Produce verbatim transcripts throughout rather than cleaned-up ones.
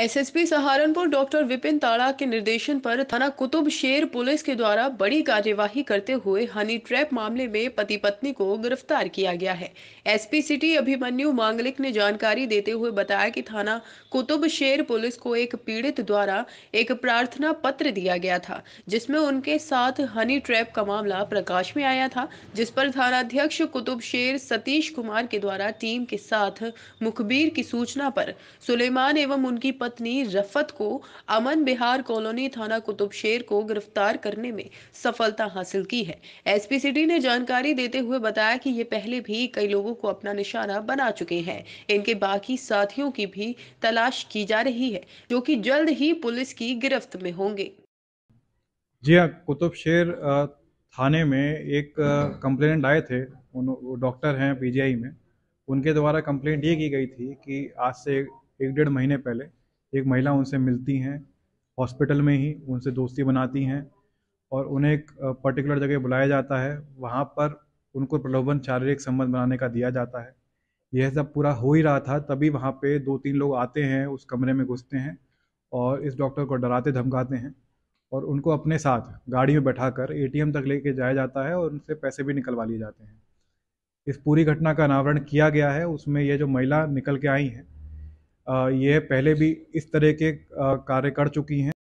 SSP Saharanpur doctor Vipin ताड़ा के निर्देशन पर थाना कुतुब शेर पुलिस के द्वारा बड़ी कार्यवाही करते हुए हनी ट्रैप मामले में पति पत्नी को गिरफ्तार किया गया है। एसपी सिटी अभिमन्यु मांगलिक ने जानकारी देते हुए बताया कि थाना कुतुब शेर पुलिस को एक पीड़ित द्वारा एक प्रार्थना पत्र दिया गया था, जिसमें उनके साथ हनी ट्रैप का मामला प्रकाश में आया था, जिस पर थानाध्यक्ष कुतुब शेर सतीश कुमार के द्वारा टीम के साथ मुखबिर की सूचना पर सुलेमान एवं उनकी पत्नी रफत को अमन बिहार कॉलोनी थाना कुतुबशेर को गिरफ्तार करने में सफलता हासिल की है। एसपी सिटी ने जानकारी देते हुए बताया कि ये पहले भी कई लोगों को अपना निशाना बना चुके हैं। इनके बाकी साथियों की भी तलाश की जा रही है, जो कि जल्द ही पुलिस की गिरफ्त में होंगे। जी हाँ, कुतुब शेर अ, थाने में एक कंप्लेंट आए थे। उन वो डॉक्टर हैं पीजीआई में। उनके द्वारा कंप्लेंट ये की गई थी कि आज से एक डेढ़ महीने पहले एक महिला उनसे मिलती हैं, हॉस्पिटल में ही उनसे दोस्ती बनाती हैं और उन्हें एक पर्टिकुलर जगह बुलाया जाता है। वहाँ पर उनको प्रलोभन शारीरिक संबंध बनाने का दिया जाता है। यह सब पूरा हो ही रहा था, तभी वहाँ पे दो तीन लोग आते हैं, उस कमरे में घुसते हैं और इस डॉक्टर को डराते धमकाते हैं और उनको अपने साथ गाड़ी में बैठाकर एटीएम तक लेके जाया जाता है और उनसे पैसे भी निकलवा लिए जाते हैं। इस पूरी घटना का अनावरण किया गया है। उसमें ये जो महिला निकल के आई हैं, अ, ये पहले भी इस तरह के अ, कार्य कर चुकी हैं।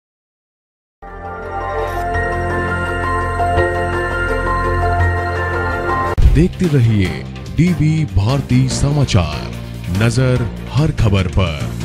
देखते रहिए डीबी भारती समाचार, नजर हर खबर पर।